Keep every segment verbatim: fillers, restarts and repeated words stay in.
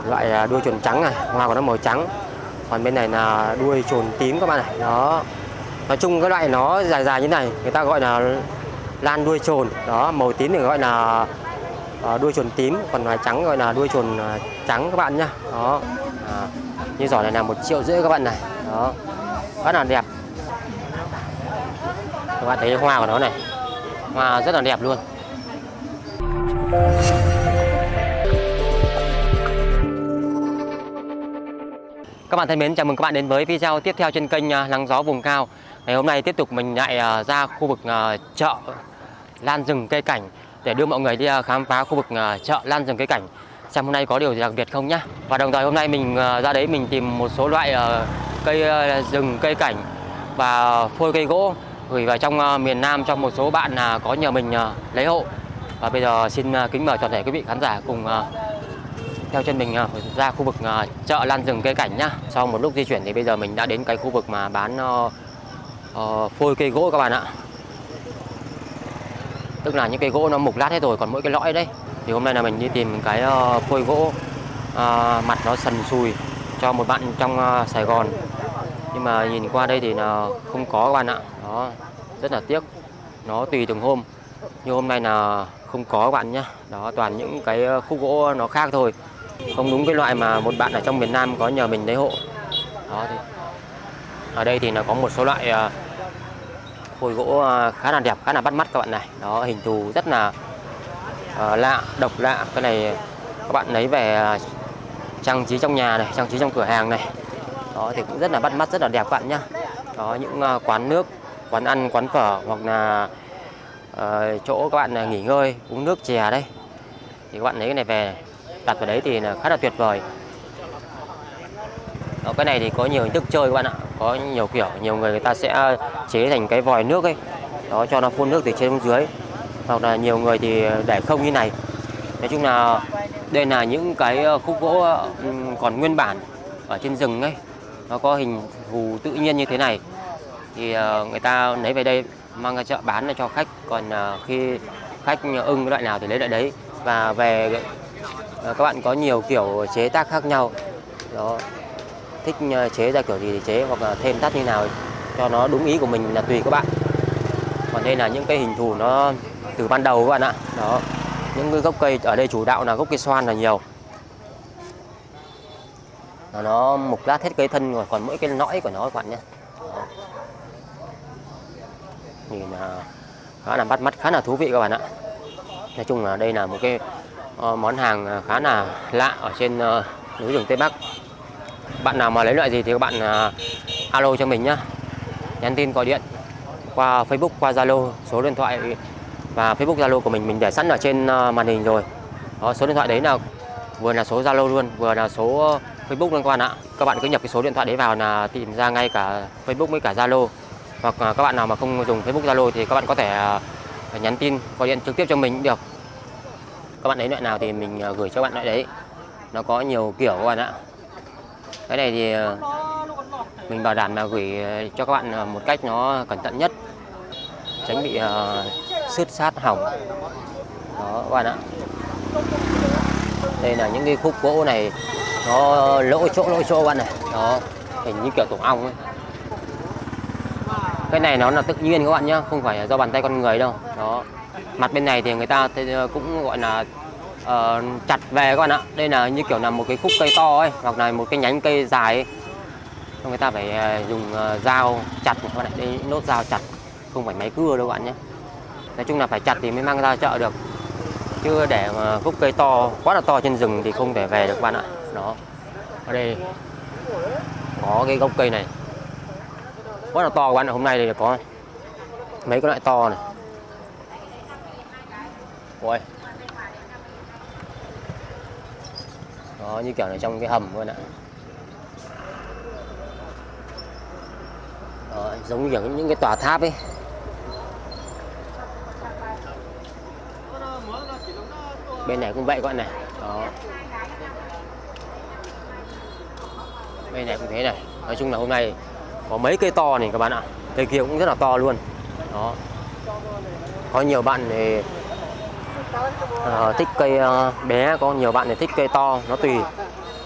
loại đuôi chuồn trắng này, hoa của nó màu trắng. Còn bên này là đuôi chuồn tím các bạn này. Đó. Nói chung cái loại nó dài dài như này người ta gọi là lan đuôi chuồn. Đó, màu tím thì gọi là uh, đuôi chuồn tím, còn ngoài trắng gọi là đuôi chuồn uh, trắng các bạn nhá. Đó. À, như giỏ này là một triệu rưỡi các bạn này. Đó. Rất là đẹp. Các bạn thấy hoa của nó này. Hoa rất là đẹp luôn. Các bạn thân mến, chào mừng các bạn đến với video tiếp theo trên kênh Nắng Gió Vùng Cao. Ngày hôm nay tiếp tục mình lại ra khu vực chợ lan rừng cây cảnh để đưa mọi người đi khám phá khu vực chợ lan rừng cây cảnh, xem hôm nay có điều gì đặc biệt không nhá. Và đồng thời hôm nay mình ra đấy mình tìm một số loại cây rừng cây cảnh và phôi cây gỗ gửi vào trong miền Nam cho một số bạn có nhờ mình lấy hộ. Và bây giờ xin kính mời toàn thể quý vị khán giả cùng theo chân mình ra khu vực chợ lan rừng cây cảnh nhá. Sau một lúc di chuyển thì bây giờ mình đã đến cái khu vực mà bán uh, uh, phôi cây gỗ các bạn ạ. Tức là những cây gỗ nó mục lát hết rồi, còn mỗi cái lõi đấy. Thì hôm nay là mình đi tìm cái uh, phôi gỗ uh, mặt nó sần sùi cho một bạn trong uh, Sài Gòn. Nhưng mà nhìn qua đây thì là không có các bạn ạ. Đó, rất là tiếc. Nó tùy từng hôm. Như hôm nay là không có các bạn nhá. Đó, toàn những cái khúc gỗ nó khác thôi. Không đúng cái loại mà một bạn ở trong miền Nam có nhờ mình lấy hộ. Đó thì ở đây thì nó có một số loại uh, phôi gỗ uh, khá là đẹp, khá là bắt mắt các bạn này. Đó, hình thù rất là uh, lạ, độc lạ. Cái này các bạn lấy về uh, trang trí trong nhà này, trang trí trong cửa hàng này. Đó thì cũng rất là bắt mắt, rất là đẹp các bạn nhá. Đó, những uh, quán nước, quán ăn, quán phở hoặc là uh, chỗ các bạn uh, nghỉ ngơi, uống nước chè đây. Thì các bạn lấy cái này về đặt vào đấy thì là khá là tuyệt vời. Đó, cái này thì có nhiều hình thức chơi các bạn ạ, có nhiều kiểu, nhiều người người ta sẽ chế thành cái vòi nước ấy, đó cho nó phun nước từ trên xuống dưới, hoặc là nhiều người thì để không như này. Nói chung là đây là những cái khúc gỗ còn nguyên bản ở trên rừng ấy, nó có hình thù tự nhiên như thế này thì người ta lấy về đây mang ra chợ bán cho khách. Còn khi khách ưng cái loại nào thì lấy lại đấy, và về các bạn có nhiều kiểu chế tác khác nhau. Đó, thích chế ra kiểu gì thì chế, hoặc là thêm thắt như nào cho nó đúng ý của mình là tùy các bạn. Còn đây là những cái hình thù nó từ ban đầu các bạn ạ. Đó, những cái gốc cây ở đây chủ đạo là gốc cây xoan là nhiều. Đó, nó mục lát hết cây thân rồi, còn mỗi cái nõi của nó các bạn nhé. Đó, nhìn là khá là bắt mắt, khá là thú vị các bạn ạ. Nói chung là đây là một cái uh, món hàng khá là lạ ở trên uh, núi rừng Tây Bắc. Bạn nào mà lấy loại gì thì các bạn uh, alo cho mình nhá, nhắn tin gọi điện qua Facebook, qua Zalo, số điện thoại và Facebook Zalo của mình mình để sẵn ở trên uh, màn hình rồi. Đó, số điện thoại đấy là vừa là số Zalo luôn, vừa là số Facebook luôn các bạn ạ. Các bạn cứ nhập cái số điện thoại đấy vào là tìm ra ngay cả Facebook với cả Zalo. Hoặc uh, các bạn nào mà không dùng Facebook Zalo thì các bạn có thể uh, nhắn tin gọi điện trực tiếp cho mình cũng được. Các bạn lấy loại nào thì mình uh, gửi cho các bạn loại đấy. Nó có nhiều kiểu các bạn ạ. Cái này thì mình bảo đảm là gửi cho các bạn một cách nó cẩn thận nhất, tránh bị uh, sứt sát hỏng. Đó các bạn ạ. Đây là những cái khúc gỗ này nó lỗ chỗ lỗ chỗ các bạn này. Đó, hình như kiểu tổ ong ấy. Cái này nó là tự nhiên các bạn nhá, không phải do bàn tay con người đâu. Đó, mặt bên này thì người ta cũng gọi là Uh, chặt về các bạn ạ. Đây là như kiểu là một cái khúc cây to ấy, hoặc là một cái nhánh cây dài ấy. Người ta phải uh, dùng uh, dao chặt các bạn ạ. Đây nốt dao chặt, không phải máy cưa đâu các bạn nhé. Nói chung là phải chặt thì mới mang ra chợ được, chứ để mà khúc cây to quá là to trên rừng thì không thể về được các bạn ạ. Đó, ở đây có cái gốc cây này quá là to các bạn ạ. Hôm nay thì có mấy cái loại to này. Ôi, đó, như kiểu là trong cái hầm luôn ạ. Đó, giống như kiểu những cái tòa tháp ấy. Bên này cũng vậy các bạn này. Đó, bên này cũng thế này. Nói chung là hôm nay có mấy cây to này các bạn ạ. Cây kia cũng rất là to luôn. Đó, có nhiều bạn thì uh, thích cây uh, bé, có nhiều bạn thì thích cây to, nó tùy.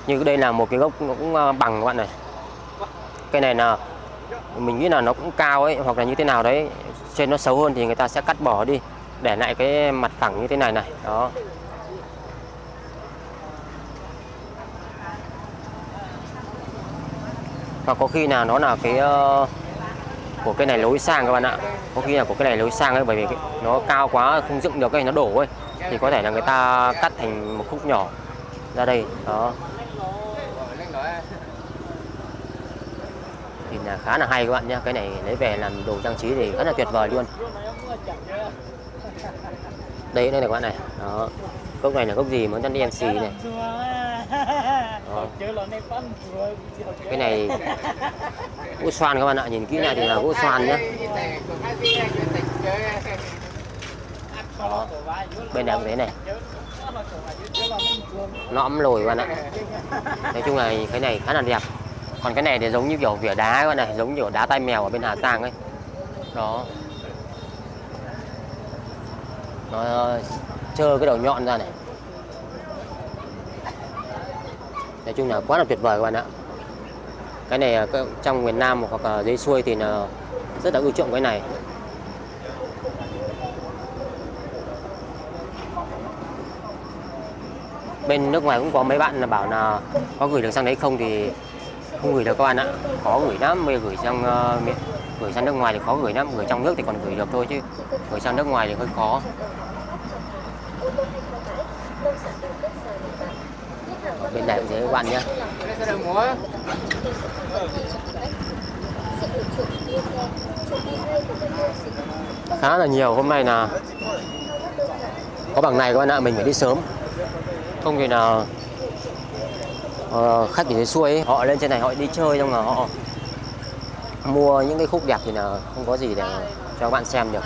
Như đây là một cái gốc nó cũng bằng các bạn này. Cây này là mình nghĩ là nó cũng cao ấy, hoặc là như thế nào đấy, trên nó xấu hơn thì người ta sẽ cắt bỏ đi, để lại cái mặt phẳng như thế này này. Đó. Và có khi là nó là cái uh, của cái này lối sang các bạn ạ. Có khi là của cái này lối sang ấy, bởi vì cái, nó cao quá không dựng được, cái nó đổ ấy, thì có thể là người ta cắt thành một khúc nhỏ ra đây. Đó. Thì là khá là hay các bạn nhé. Cái này lấy về làm đồ trang trí thì rất là tuyệt vời luôn. Đây đây này các bạn này. Đó. Gốc này là gốc gì? Mới đang đi em xì này. Đó. Cái này gỗ xoan các bạn ạ. Nhìn kỹ này thì là gỗ xoan nhé. Đó. Bên này cũng thế này. Lõm lồi các bạn ạ. Nói chung là cái này khá là đẹp. Còn cái này thì giống như kiểu vỉa đá các bạn này, giống kiểu đá tai mèo ở bên Hà Giang ấy. Đó. Nó trơ cái đầu nhọn ra này. Nói chung là quá là tuyệt vời các bạn ạ. Cái này trong miền Nam hoặc là dưới xuôi thì là rất là ưa chuộng cái này. Bên nước ngoài cũng có mấy bạn là bảo là có gửi được sang đấy không, thì không gửi được các bạn ạ. Khó gửi lắm, bây giờ gửi sang uh, gửi sang nước ngoài thì khó gửi lắm, gửi trong nước thì còn gửi được thôi, chứ gửi sang nước ngoài thì hơi khó. Bên này cũng thế các bạn nhé. Khá là nhiều, hôm nay là có bằng này các bạn ạ, mình phải đi sớm. Không thì là uh, khách ở dưới xuôi ấy, họ lên trên này họ đi chơi, xong là họ mua những cái khúc đẹp thì là không có gì để cho các bạn xem được.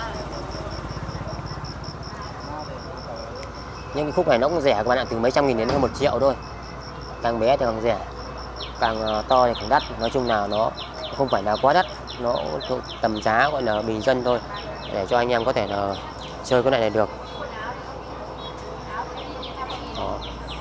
Những cái khúc này nó cũng rẻ các bạn ạ, từ mấy trăm nghìn đến hơn một triệu thôi. Càng bé thì càng rẻ, càng to thì càng đắt. Nói chung là nó không phải là quá đắt, nó tầm giá gọi là bình dân thôi, để cho anh em có thể là chơi cái này này được. Đó.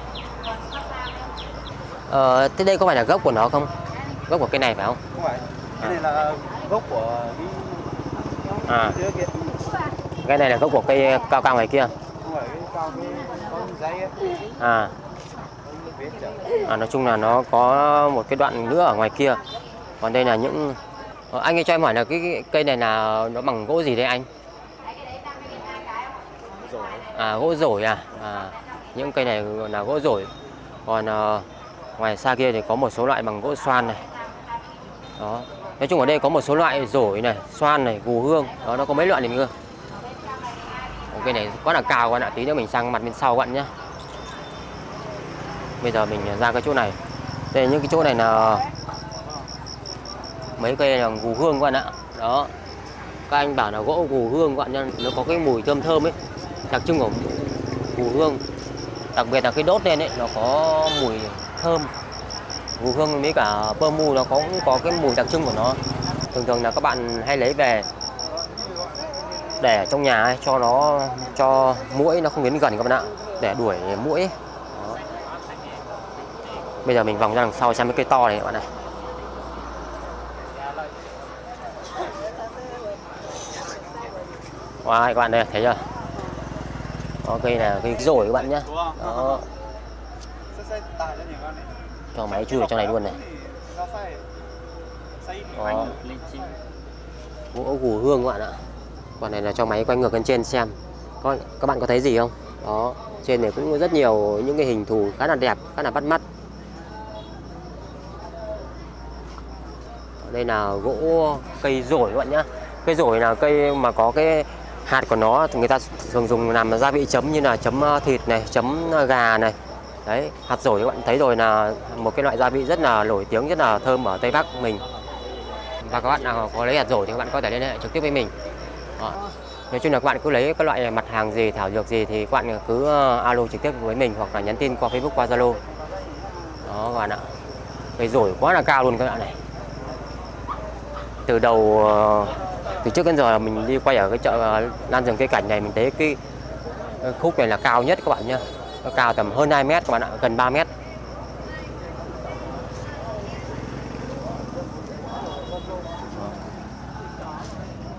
Ờ, thế đây có phải là gốc của nó không? Gốc của cây này phải không? Không phải, cái này là gốc của cái... À. Cái này là gốc của cây cao cao ngoài kia. Không phải, cái cao cái con dây ấy. À. À, nói chung là nó có một cái đoạn nữa ở ngoài kia. Còn đây là những... Ờ, anh ơi cho em hỏi là cái, cái cây này là nó bằng gỗ gì đây anh? À, gỗ rổi à? À, những cây này là gỗ rổi. Còn uh, ngoài xa kia thì có một số loại bằng gỗ xoan này. Đó. Nói chung ở đây có một số loại rổi này, xoan này, gù hương. Đó, nó có mấy loại này cơ. Cây này quá là cao các bạn ạ. Tí nữa mình sang mặt bên sau các bạn nhé. Bây giờ mình ra cái chỗ này. Đây là những cái chỗ này là mấy cây là gù hương các bạn ạ. Đó. Các anh bảo là gỗ gù hương các bạn nhá, nó có cái mùi thơm thơm ấy, đặc trưng của gù hương. Đặc biệt là cái đốt lên ấy, nó có mùi thơm. Gù hương với cả pơ mu nó có, cũng có cái mùi đặc trưng của nó. Thường thường là các bạn hay lấy về để ở trong nhà ấy, cho nó cho muỗi nó không đến gần các bạn ạ, để đuổi muỗi ấy. Đó. Bây giờ mình vòng ra đằng sau xem cái cây to này các bạn này. Wow, các bạn đây thấy chưa? Đó, cây là cây rổi các bạn nhé. Đó. Cho máy chui vào trong này luôn này. Đó. Gỗ gù hương các bạn ạ. Còn này là cho máy quay ngược lên trên xem. Có, các bạn có thấy gì không? Đó, trên này cũng rất nhiều những cái hình thù khá là đẹp, khá là bắt mắt. Đây là gỗ cây rổi các bạn nhé. Cây rổi là cây mà có cái hạt của nó thì người ta thường dùng làm gia vị chấm, như là chấm thịt này, chấm gà này. Đấy, hạt rổi các bạn thấy rồi, là một cái loại gia vị rất là nổi tiếng, rất là thơm ở Tây Bắc mình. Và các bạn nào có lấy hạt rổi thì các bạn có thể liên hệ trực tiếp với mình. Đó. Nói chung là các bạn cứ lấy các loại mặt hàng gì, thảo dược gì thì các bạn cứ alo trực tiếp với mình, hoặc là nhắn tin qua Facebook, qua Zalo. Đó các bạn ạ. Cây rổi quá là cao luôn các bạn này. Từ đầu từ trước đến giờ mình đi quay ở cái chợ Lan Rừng Cây Cảnh này, mình thấy cái khúc này là cao nhất các bạn nhé. Nó cao tầm hơn hai mét các bạn ạ, gần ba mét.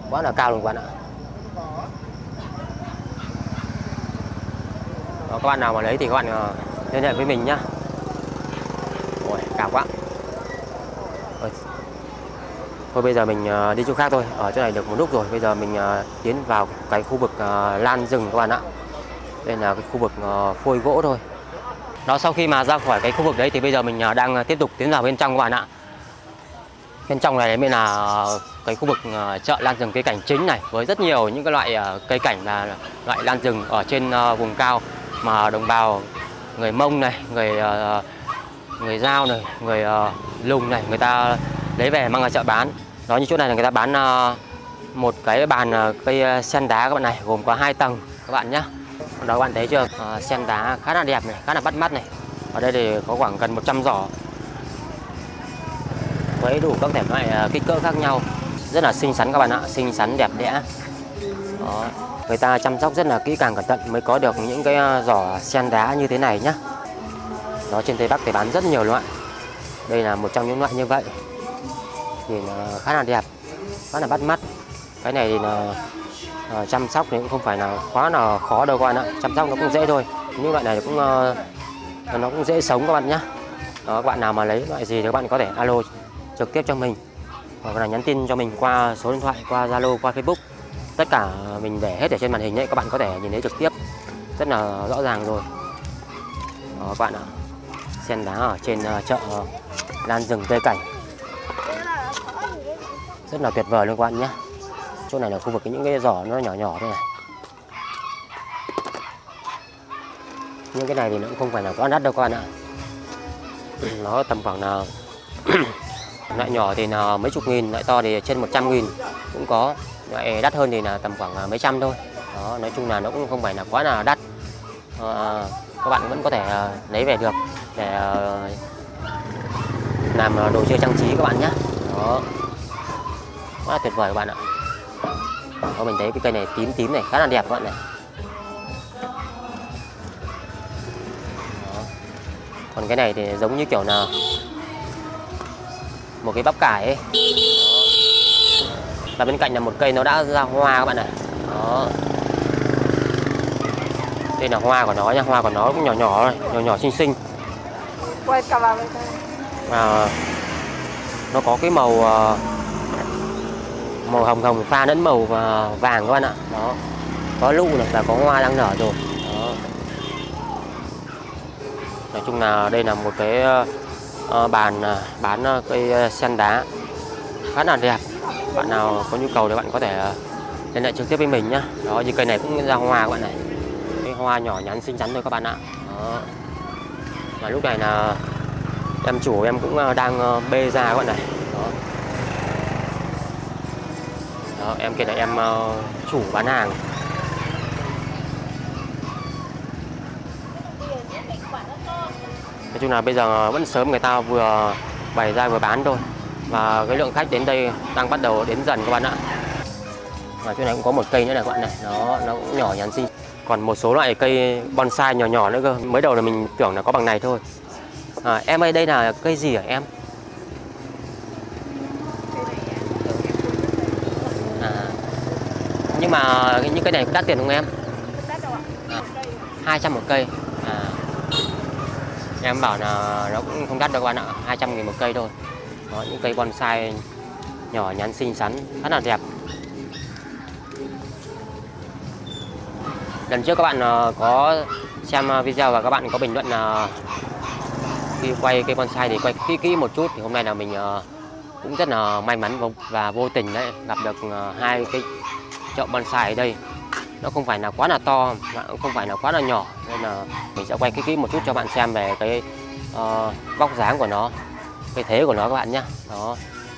quá là cao luôn các bạn ạ. Đó, các bạn nào mà lấy thì các bạn uh, liên hệ với mình nhá. Ôi, cao quá. Ôi. Thôi bây giờ mình uh, đi chỗ khác thôi. Ở chỗ này được một lúc rồi. Bây giờ mình uh, tiến vào cái khu vực uh, lan rừng các bạn ạ. Đây là cái khu vực uh, phôi gỗ thôi. Đó, sau khi mà ra khỏi cái khu vực đấy thì bây giờ mình uh, đang tiếp tục tiến vào bên trong các bạn ạ. Bên trong này mới là cái khu vực chợ lan rừng cây cảnh chính này, với rất nhiều những cái loại cây cảnh là loại lan rừng ở trên vùng cao mà đồng bào người Mông này, người người Dao này, người Lùng này, người ta lấy về mang ra chợ bán. Đó, như chỗ này là người ta bán một cái bàn cây sen đá các bạn này, gồm có hai tầng các bạn nhé. Đó, các bạn thấy chưa, à, sen đá khá là đẹp này, khá là bắt mắt này. Ở đây thì có khoảng gần một trăm giỏ với đủ các thể loại kích cỡ khác nhau, rất là xinh xắn các bạn ạ, xinh xắn đẹp đẽ. Đó, người ta chăm sóc rất là kỹ càng cẩn thận mới có được những cái giỏ sen đá như thế này nhá. Đó, trên Tây Bắc thì bán rất nhiều loại, đây là một trong những loại như vậy, nhìn khá là đẹp, khá là bắt mắt. Cái này thì là uh, chăm sóc thì cũng không phải là quá là khó đâu các bạn ạ, chăm sóc nó cũng dễ thôi. Những loại này cũng uh, nó cũng dễ sống các bạn nhé. Đó, các bạn nào mà lấy loại gì thì các bạn có thể alo trực tiếp cho mình, hoặc là nhắn tin cho mình qua số điện thoại, qua Zalo, qua Facebook. Tất cả mình để hết ở trên màn hình ấy, các bạn có thể nhìn thấy trực tiếp rất là rõ ràng rồi. Đó, các bạn ạ, sen đá ở trên chợ lan rừng cây cảnh rất là tuyệt vời luôn các bạn nhé. Chỗ này là khu vực những cái giỏ nó nhỏ nhỏ thôi này. Những cái này thì nó cũng không phải là quá đắt đâu các bạn ạ. Nó tầm khoảng là loại nhỏ thì là mấy chục nghìn, loại to thì trên một trăm nghìn cũng có, loại đắt hơn thì là tầm khoảng mấy trăm thôi. Đó, nói chung là nó cũng không phải là quá là đắt, à, các bạn vẫn có thể lấy về được để làm đồ chơi trang trí các bạn nhé. Đó, rất là tuyệt vời các bạn ạ. Đó, mình thấy cái cây này tím tím này khá là đẹp các bạn này. Đó. Còn cái này thì giống như kiểu là một cái bắp cải ấy. Và bên cạnh là một cây nó đã ra hoa các bạn ạ. Đó, đây là hoa của nó nha, hoa của nó cũng nhỏ nhỏ thôi, nhỏ nhỏ xinh xinh. À, nó có cái màu màu hồng hồng pha lẫn màu vàng các bạn ạ. Đó, có lụ này và có hoa đang nở rồi. Đó, nói chung là đây là một cái uh, bàn uh, bán uh, cây sen đá khá là đẹp. Bạn nào có nhu cầu thì bạn có thể uh, liên hệ trực tiếp với mình nhá. Đó, như cây này cũng ra hoa các bạn này, cái hoa nhỏ nhắn xinh xắn thôi các bạn ạ. Đó, và lúc này là em chủ em cũng uh, đang uh, bê ra các bạn này. Đó. Đó, em kia là em uh, chủ bán hàng. Nói chung là bây giờ vẫn sớm, người ta vừa bày ra vừa bán thôi. Và cái lượng khách đến đây đang bắt đầu đến dần các bạn ạ. Và chỗ này cũng có một cây nữa này các bạn này. Nó nó cũng nhỏ nhắn xinh. Còn một số loại cây bonsai nhỏ nhỏ nữa cơ. Mới đầu là mình tưởng là có bằng này thôi. À, em ơi, đây là cây gì hả em? À, nhưng mà những cây này đắt tiền không em? À, hai trăm một cây. À, em bảo là nó cũng không đắt đâu các bạn ạ, hai trăm nghìn một cây thôi. Đó, những cây bonsai nhỏ nhắn xinh xắn rất là đẹp. Lần trước các bạn có xem video và các bạn có bình luận là khi quay cây bonsai thì quay kỹ kỹ một chút, thì hôm nay là mình cũng rất là may mắn và vô tình đấy gặp được hai cái chậu bonsai ở đây. Nó không phải là quá là to mà cũng không phải là quá là nhỏ, nên là mình sẽ quay kỹ kỹ một chút cho bạn xem về cái uh, vóc dáng của nó, cái thế của nó các bạn nhé. Đó,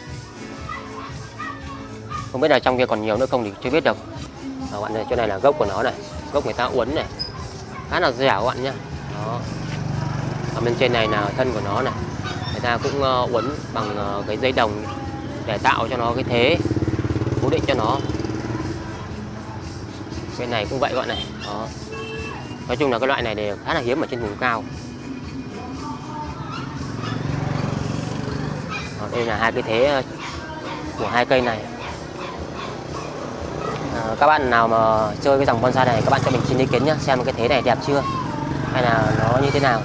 không biết là trong kia còn nhiều nữa không thì chưa biết được. Đó, bạn này, chỗ này là gốc của nó này, gốc người ta uốn này, khá là dẻo các bạn nhé. Đó, ở bên trên này là thân của nó này, người ta cũng uh, uốn bằng uh, cái dây đồng để tạo cho nó cái thế cố định cho nó. Bên này cũng vậy các bạn này. Đó, nói chung là cái loại này thì khá là hiếm ở trên vùng cao. Đó, đây là hai cái thế của hai cây này. À, các bạn nào mà chơi cái dòng bonsai này các bạn cho mình xin ý kiến nhé, xem cái thế này đẹp chưa hay là nó như thế nào.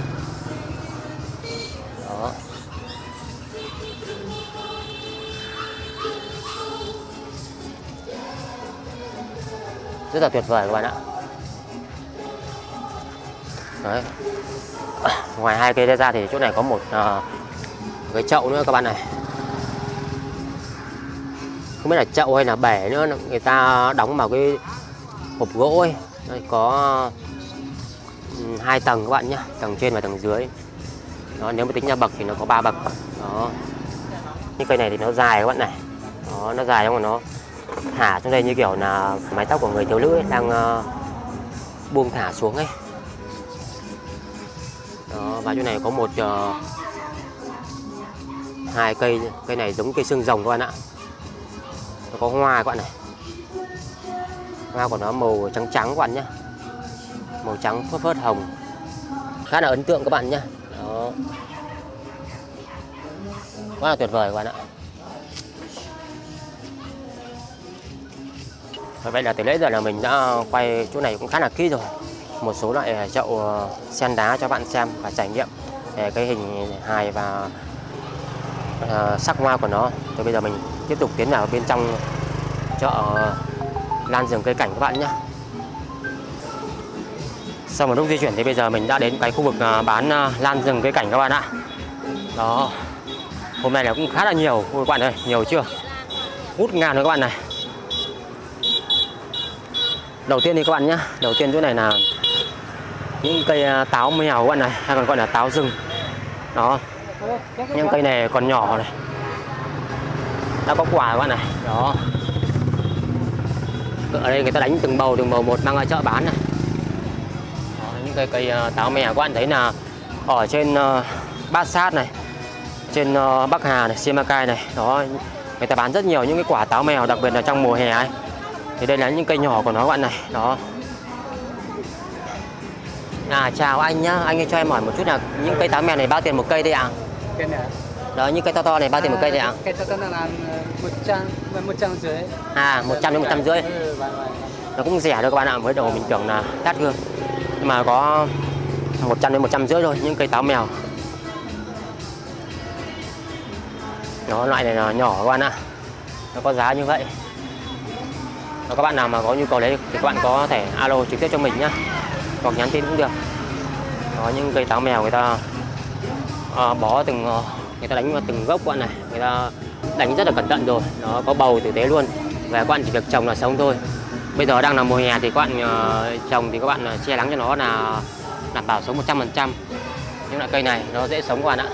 Đó. Rất là tuyệt vời các bạn ạ. Đấy. Ngoài hai cây ra thì chỗ này có một uh, cái chậu nữa các bạn này. Không biết là chậu hay là bể nữa, người ta đóng vào cái hộp gỗ ấy. Đây có hai tầng các bạn nhé, tầng trên và tầng dưới. Đó, nếu mà tính ra bậc thì nó có ba bậc. Đó. Những cây này thì nó dài các bạn này. Đó, nó dài nhưng mà nó thả xuống đây như kiểu là mái tóc của người thiếu nữ ấy, đang uh, buông thả xuống ấy. Đó, và chỗ này có một uh, hai cây, cây này giống cây xương rồng các bạn ạ. Nó có hoa các bạn này. Hoa của nó màu trắng trắng các bạn nhé, màu trắng phớt phớt hồng, khá là ấn tượng các bạn nhé. Đó, quá là tuyệt vời các bạn ạ. Vậy là từ nãy giờ là mình đã quay chỗ này cũng khá là kỹ rồi, một số loại chậu sen đá cho bạn xem và trải nghiệm về cái hình hài và uh, sắc hoa của nó. Rồi bây giờ mình tiếp tục tiến vào bên trong chợ lan rừng cây cảnh các bạn nhé. Sau một lúc di chuyển thì bây giờ mình đã đến cái khu vực bán lan rừng cây cảnh các bạn ạ. Đó, hôm nay là cũng khá là nhiều các bạn ơi, nhiều chưa, hút ngàn rồi các bạn này. Đầu tiên thì các bạn nhé, đầu tiên chỗ này là những cây táo mèo các bạn này, hay còn gọi là táo rừng. Đó, những cây này còn nhỏ này, đã có quả các bạn này. Đó, ở đây người ta đánh từng bầu từng bầu một mang ra chợ bán này. Đó, những cây cây táo mèo các bạn thấy là ở trên uh, Bát Sát này, trên uh, Bắc Hà này, Simacai này. Đó, người ta bán rất nhiều những cái quả táo mèo, đặc biệt là trong mùa hè ấy. Thì đây là những cây nhỏ của nó các bạn này. Đó. À, chào anh nhá, anh ơi cho em hỏi một chút là những cây táo mèo này bao tiền một cây đây ạ? Cây này. Đó, những cây to to này bao tiền một cây đây ạ? Cây to to là một trăm, một trăm rưỡi. À, một trăm đến một trăm rưỡi. Ừ, vâng, vâng. Nó cũng rẻ thôi các bạn ạ, mới đầu mình tưởng là đắt hơn. Nhưng mà có một trăm đến một trăm rưỡi thôi, những cây táo mèo. Đó, loại này là nhỏ các bạn ạ. Nó có giá như vậy. Và các bạn nào mà có nhu cầu đấy thì các bạn có thể alo trực tiếp cho mình nhé, hoặc nhắn tin cũng được. Đó, những cây táo mèo người ta uh, bó từng uh, người ta đánh vào từng gốc các bạn này, người ta đánh rất là cẩn thận rồi. Nó có bầu tử tế luôn, và các bạn chỉ việc trồng là sống thôi. Bây giờ đang là mùa hè thì các bạn uh, trồng thì các bạn uh, che nắng cho nó là đảm bảo sống một trăm phần trăm. Những loại cây này nó dễ sống các bạn ạ.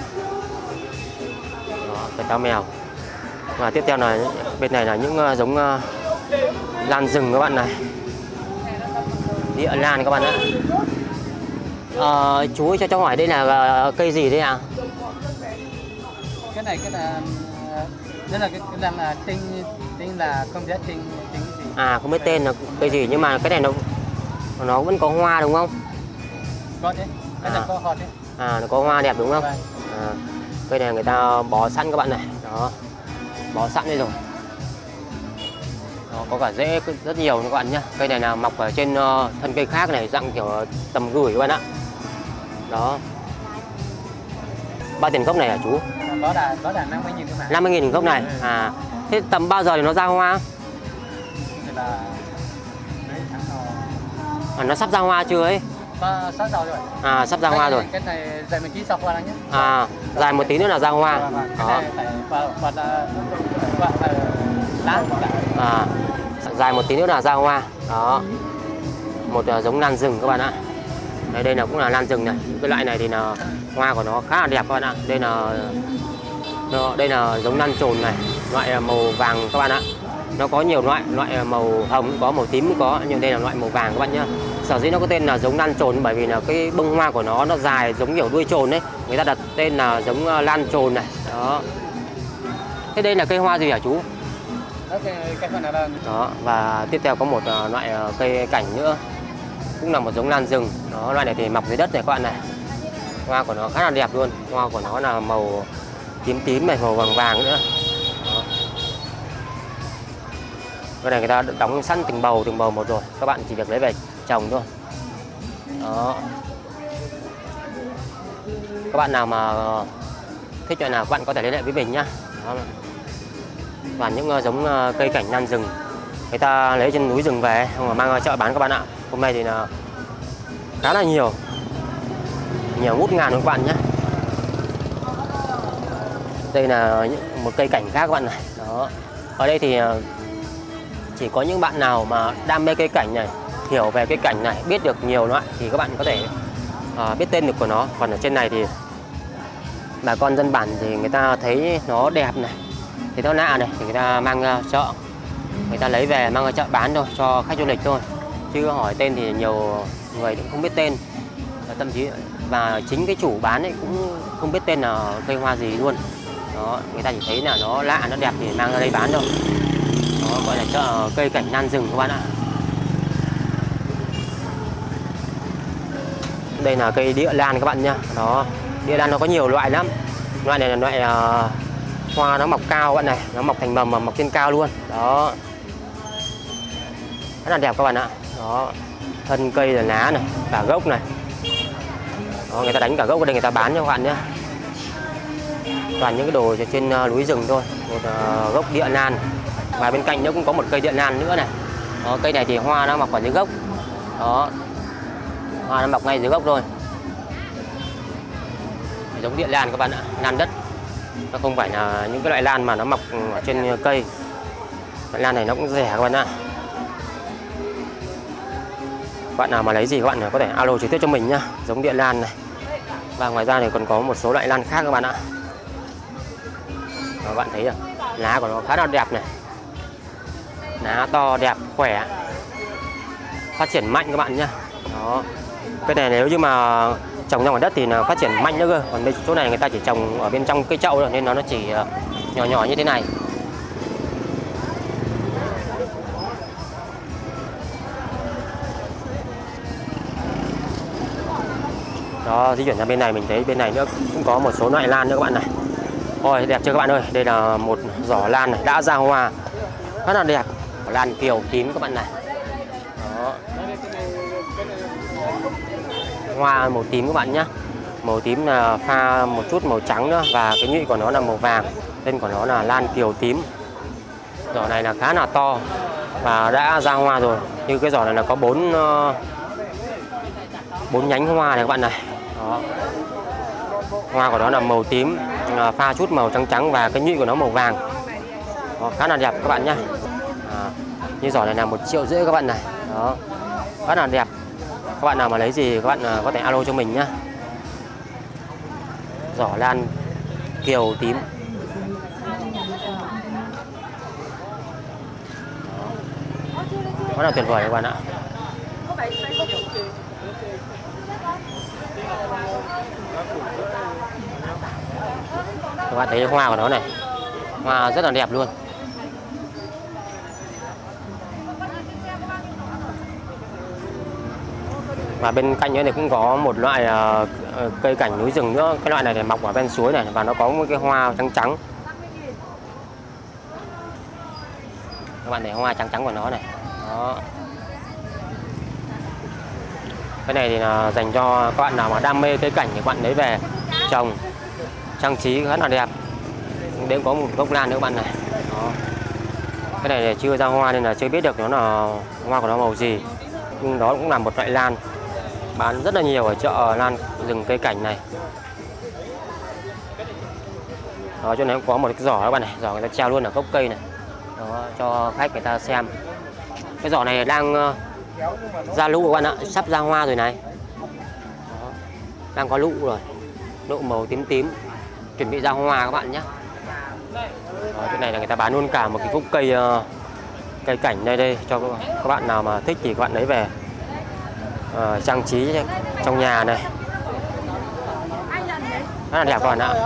Đó, cây táo mèo. Và tiếp theo là bên này là những uh, giống uh, lan rừng các bạn này, địa lan các bạn ạ. Ờ, chú cho cháu hỏi đây là cây gì đấy ạ? Cái này cái là đây là cái cái là tinh tinh là không biết tinh tinh gì. À, không biết tên là cây gì, nhưng mà cái này nó nó vẫn có hoa đúng không? Có đấy, cái này À. có hoa đấy. À, nó có hoa đẹp đúng không? Vâng. À, cây này người ta bó sẵn các bạn này. Đó, bó sẵn đây rồi. Đó, có cả rễ rất nhiều các bạn nhé. Cây này là mọc ở trên uh, thân cây khác này, dạng kiểu tầm gửi các bạn ạ. Đó. Bao tiền gốc này hả chú? Đó là đó là năm mươi nghìn thôi mà. năm mươi nghìn gốc này. À, thế tầm bao giờ thì nó ra hoa? Thì là mấy tháng sau. À, nó sắp ra hoa chưa ấy? Có sắp rồi rồi. À, sắp ra hoa rồi. Cái này dài một tí sau hoa nhé. À, dài một tí nữa là ra hoa. Cái Đó. này phải vào vào là vào lá. À, dài một tí nữa là ra hoa. Đó, một uh, giống lan rừng các bạn ạ. Đây, đây là cũng là lan rừng này. Cái loại này thì là hoa của nó khá là đẹp các bạn ạ. Đây là nó, đây là giống lan trồn này, loại màu vàng các bạn ạ. Nó có nhiều loại, loại màu hồng cũng có, màu tím cũng có, nhưng đây là loại màu vàng các bạn nhá. Sở dĩ nó có tên là giống lan trồn bởi vì là cái bông hoa của nó nó dài giống kiểu đuôi trồn đấy, người ta đặt tên là giống lan trồn này. Đó. Thế đây là cây hoa gì hả chú? Đó, và tiếp theo có một uh, loại uh, cây cảnh nữa, cũng là một giống lan rừng. Đó, loại này thì mọc dưới đất này các bạn này. Hoa của nó khá là đẹp luôn, hoa của nó là màu tím tím này, màu vàng vàng nữa. Đó. Cái này người ta đóng sẵn từng bầu từng bầu một rồi, các bạn chỉ việc lấy về trồng thôi. Đó. Các bạn nào mà thích loại nào các bạn có thể liên hệ với mình nhá. Đó. Và những giống cây cảnh nan rừng người ta lấy trên núi rừng về không mà mang ra chợ bán các bạn ạ. Hôm nay thì là khá là nhiều, nhiều ngút ngàn các bạn nhé. Đây là một cây cảnh khác các bạn này. Đó. Ở đây thì chỉ có những bạn nào mà đam mê cây cảnh này, hiểu về cây cảnh này, biết được nhiều loại thì các bạn có thể uh, biết tên được của nó. Còn ở trên này thì bà con dân bản thì người ta thấy nó đẹp này, thấy nó lạ này thì người ta mang ra chợ, người ta lấy về mang ra chợ bán thôi, cho khách du lịch thôi. Chứ hỏi tên thì nhiều người cũng không biết tên, thậm chí và chính cái chủ bán ấy cũng không biết tên là cây hoa gì luôn. Đó, người ta chỉ thấy là nó lạ, nó đẹp thì mang ra đây bán thôi. Đó, gọi là chợ cây cảnh nan rừng các bạn ạ. Đây là cây địa lan các bạn nhá. Đó, địa lan nó có nhiều loại lắm. Loại này là loại uh, hoa nó mọc cao các bạn này, nó mọc thành mầm mà mọc trên cao luôn. Đó, rất là đẹp các bạn ạ. Đó, thân cây là lá này, cả gốc này. Đó, người ta đánh cả gốc ở đây người ta bán cho các bạn nhé. Toàn những cái đồ trên uh, núi rừng thôi. Một uh, gốc địa lan. Và bên cạnh nó cũng có một cây địa lan nữa này. Đó, cây này thì hoa nó mọc ở dưới gốc. Đó, hoa nó mọc ngay dưới gốc thôi. Giống địa lan các bạn ạ, lan đất. Nó không phải là những cái loại lan mà nó mọc ở trên cây. Loại lan này nó cũng rẻ các bạn ạ. Bạn nào mà lấy gì các bạn có thể alo trực tiếp cho mình nhá. Giống địa lan này. Và ngoài ra thì còn có một số loại lan khác các bạn ạ. Đó, các bạn thấy à, lá của nó khá là đẹp này. Lá to đẹp khỏe, phát triển mạnh các bạn nhá. Đó, cái này nếu như mà trồng trong mặt đất thì là phát triển mạnh nữa cơ. Còn bên chỗ này người ta chỉ trồng ở bên trong cái chậu rồi nên nó nó chỉ nhỏ nhỏ như thế này. Đó, di chuyển ra bên này mình thấy bên này nữa cũng có một số loại lan nữa các bạn này. Ôi đẹp chưa các bạn ơi, đây là một giỏ lan này đã ra hoa rất là đẹp, lan kiều tím các bạn này. Đó, hoa màu tím các bạn nhé. Màu tím là pha một chút màu trắng nữa và cái nhụy của nó là màu vàng. Tên của nó là lan kiều tím. Giỏ này là khá là to và đã ra hoa rồi. Như cái giỏ này là có bốn bốn nhánh hoa này các bạn này. Đó, hoa của nó là màu tím pha chút màu trắng trắng và cái nhụy của nó màu vàng. Đó, khá là đẹp các bạn nhé. À, như giỏ này là một triệu rưỡi các bạn này. Đó, rất là đẹp. Các bạn nào mà lấy gì các bạn có thể alo cho mình nhé. Giỏ lan kiều tím. Rất là tuyệt vời các bạn ạ. Các bạn thấy hoa của nó này, hoa rất là đẹp luôn. Và bên cạnh ấy thì cũng có một loại uh, cây cảnh núi rừng nữa. Cái loại này thì mọc ở bên suối này và nó có một cái hoa trắng trắng. Các bạn thấy hoa trắng trắng của nó này. Đó, cái này thì là dành cho các bạn nào mà đam mê cây cảnh thì các bạn lấy về trồng trang trí rất là đẹp. Đến có một gốc lan nữa các bạn này. Đó, cái này thì chưa ra hoa nên là chưa biết được nó là hoa của nó màu gì, nhưng đó cũng là một loại lan bán rất là nhiều ở chợ lan rừng cây cảnh này. Đó, chỗ này cũng có một cái giỏ các bạn này, giỏ người ta treo luôn ở gốc cây này. Đó, cho khách người ta xem. Cái giỏ này đang uh, ra lụ các bạn ạ, sắp ra hoa rồi này. Đó, đang có lụ rồi, lụ màu tím tím, chuẩn bị ra hoa các bạn nhé. Đó, chỗ này là người ta bán luôn cả một cái gốc cây uh, cây cảnh đây đây cho các bạn nào mà thích thì các bạn lấy về uh, trang trí trong nhà này. Rất là đẹp các bạn ạ.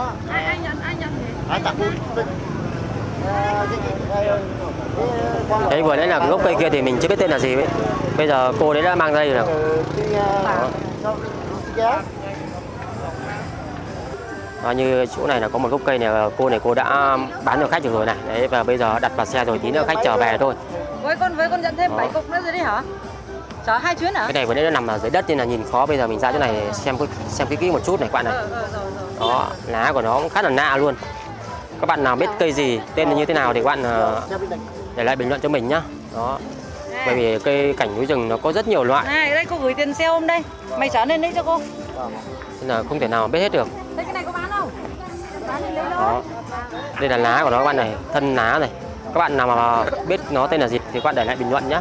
Đấy, vừa nãy là cái gốc cây kia thì mình chưa biết tên là gì ấy. Bây giờ cô đấy đã mang ra đây rồi. Đó. Đó, như chỗ này là có một gốc cây này, cô này cô đã bán cho khách được rồi này. Đấy, và bây giờ đặt vào xe rồi, tí nữa khách trở về thôi. Với con với con dẫn thêm bảy cục nữa rồi đấy hả? Chở hai chuyến hả? Cái này vừa nãy nó nằm ở dưới đất nên là nhìn khó. Bây giờ mình ra chỗ này xem xem kỹ kỹ một chút này các bạn này. Ờ, ờ, rồi, rồi. Đó, lá của nó cũng khá là lạ luôn. Các bạn nào biết cây gì, tên là như thế nào thì các bạn để lại bình luận cho mình nhá. Đó. Bởi vì cây cảnh núi rừng nó có rất nhiều loại. Này, đây cô gửi tiền xe ôm đây. Mày trả lên đấy cho cô. Nên là không thể nào biết hết được. Thế cái này có bán không? Bán thì lấy Đó. đó. Đây là lá của nó các bạn này, thân lá này. Các bạn nào mà biết nó tên là gì thì các bạn để lại bình luận nhé.